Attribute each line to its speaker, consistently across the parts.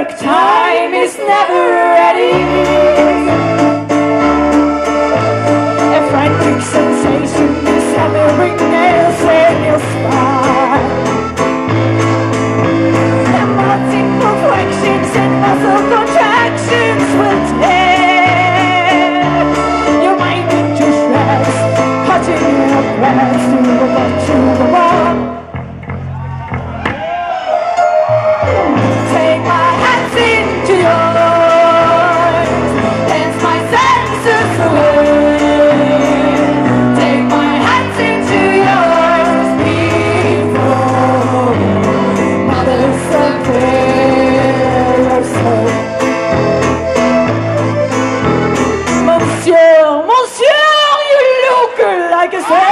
Speaker 1: perfect time is never ready. A frantic sensation is hammering nails in your spine. The most imperfections and muscle contractions will tear your mind into shreds, cutting your breath to the wall. Take my hands into yours, dance my senses away. Take my hands into yours before mothers appear your soul. Monsieur, monsieur, you look like a saint.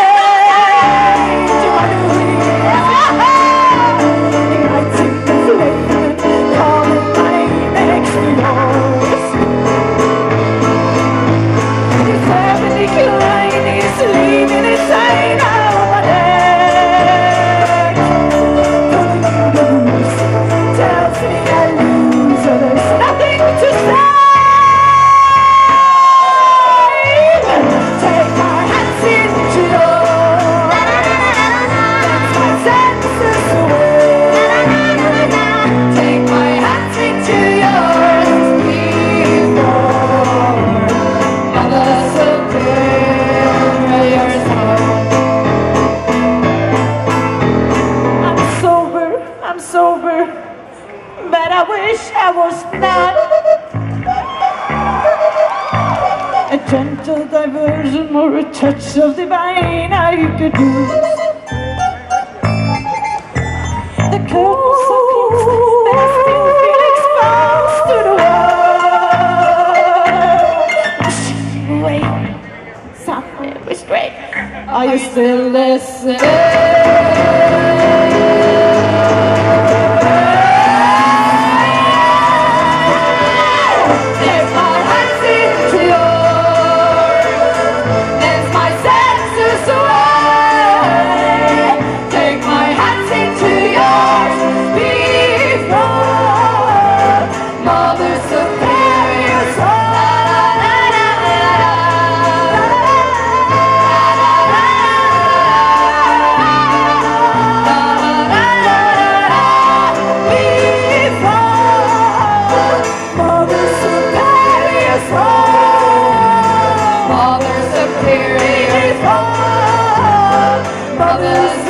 Speaker 1: I'm sober, but I wish I was not. A gentle diversion or a touch of divine I could use. The curtains are closed, but I still feel exposed to the world. Pushing away, something restrained. Are you still listening? Mother